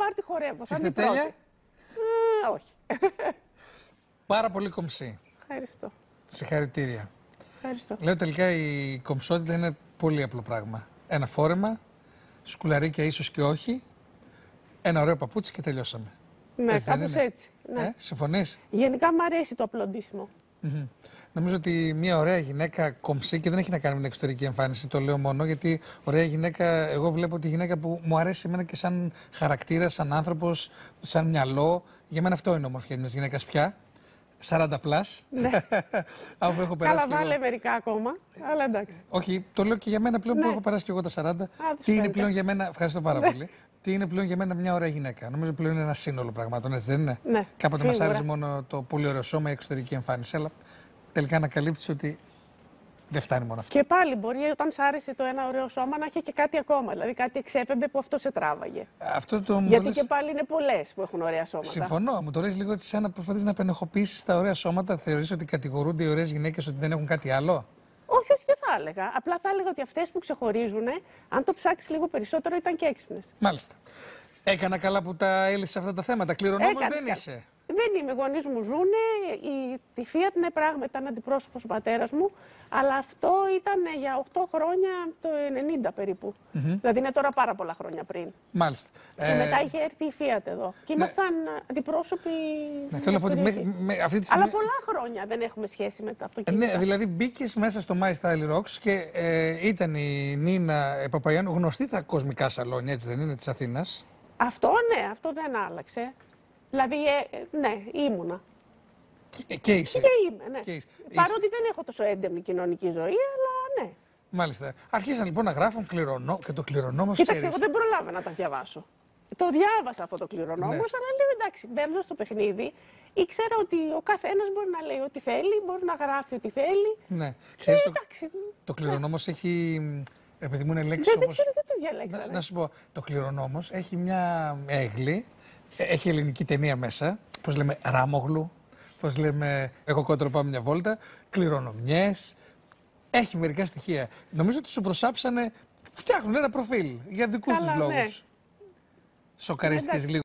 πάρτι χορεύω. Θα την Τσιφτετέλεια. πρώτη. Όχι. Πάρα πολύ κομψή. Ευχαριστώ. Συγχαρητήρια. Ευχαριστώ. Λέω τελικά η κομψότητα είναι πολύ απλό πράγμα. Ένα φόρεμα, σκουλαρίκια ίσως και όχι, ένα ωραίο παπούτσι και τελειώσαμε. Ναι, κάπως έτσι. Ναι. Συμφωνείς? Γενικά μου αρέσει το απλοντήσιμο. Νομίζω ότι μια ωραία γυναίκα κομψή, και δεν έχει να κάνει με την εξωτερική εμφάνιση, το λέω μόνο γιατί ωραία γυναίκα, εγώ βλέπω τη γυναίκα που μου αρέσει εμένα και σαν χαρακτήρα, σαν άνθρωπος, σαν μυαλό. Για μένα αυτό είναι ομορφιά μιας γυναίκας πια. 40 πλάς. Ναι. Αφού έχω περάσει. Καλά, βάλε μερικά ακόμα. Αλλά εντάξει. Όχι, το λέω και για μένα πλέον που έχω περάσει και εγώ τα 40. Τι είναι πλέον για μένα, ευχαριστώ πάρα πολύ. Τι είναι πλέον για μένα μια ωραία γυναίκα. Νομίζω πλέον είναι ένα σύνολο πραγμάτων, έτσι δεν είναι? Ναι, κάποτε μας άρεσε μόνο το πολύ ωραίο σώμα, η εξωτερική εμφάνιση. Αλλά τελικά ανακαλύπτεις ότι δεν φτάνει μόνο αυτό. Και πάλι μπορεί όταν σ' άρεσε το ένα ωραίο σώμα να έχει και κάτι ακόμα. Δηλαδή κάτι εξέπεμπε που αυτό σε τράβαγε. Αυτό το Γιατί λες... και πάλι είναι πολλές που έχουν ωραία σώματα. Συμφωνώ. Μου το λες λίγο ότι σαν να προσπαθείς να πενεχοποιήσεις τα ωραία σώματα. Θεωρείς ότι κατηγορούνται οι ωραίες γυναίκες ότι δεν έχουν κάτι άλλο? Όχι, όχι, δεν θα έλεγα. Απλά θα έλεγα ότι αυτές που ξεχωρίζουν, αν το ψάξεις λίγο περισσότερο, ήταν και έξυπνες. Μάλιστα. Έκανα καλά που τα έλυσα αυτά τα θέματα. Κληρονόμος δεν είσαι. Δεν είμαι. Οι γονείς μου ζουνε. Τη θεία την πράγμα ήταν αντιπρόσωπος ο πατέρας μου. Αλλά αυτό ήταν για 8 χρόνια το 90 περίπου. Δηλαδή είναι τώρα πάρα πολλά χρόνια πριν. Μάλιστα. Και μετά είχε έρθει η Fiat εδώ. Και ήμασταν αντιπρόσωποι. Ναι, θέλω να πω ότι αυτή τη στιγμή... Αλλά πολλά χρόνια δεν έχουμε σχέση με τα αυτοκίνητα. Ναι, δηλαδή μπήκες μέσα στο My Style Rocks και ήταν η Νίνα Παπαγιάννου, γνωστή τα κοσμικά σαλόνια, έτσι δεν είναι, της Αθήνας? Αυτό ναι, αυτό δεν άλλαξε. Δηλαδή, ναι, ήμουνα. Και είσαι. Και είμαι, ναι. Και είσαι. Παρότι δεν έχω τόσο έντονη κοινωνική ζωή, αλλά ναι. Μάλιστα. Αρχίσαν λοιπόν να γράφουν και το κληρονόμος. Κοίταξε, εγώ δεν προλάβαινα να τα διαβάσω. Το διάβασα αυτό το κληρονόμος, Ναι. αλλά λέω εντάξει, μπαίνοντα στο παιχνίδι, ήξερα ότι ο καθένας μπορεί να λέει ό,τι θέλει, μπορεί να γράφει ό,τι θέλει. Ναι. Ξέρεις, Εντάξει. το κληρονόμος έχει. Επειδή μου είναι λέξη Δεν όπως... ξέρω γιατί το διαλέξανε. Να σου πω, το κληρονόμος έχει μια έγλη, έχει ελληνική ταινία μέσα, πώς λέμε Ράμογλου, πώς λέμε εγώ κόντρο πάμε μια βόλτα, κληρονομιές, έχει μερικά στοιχεία. Νομίζω ότι σου προσάψανε, φτιάχνουν ένα προφίλ για δικούς τους λόγους. Ναι. Σοκαρίστηκες λίγο?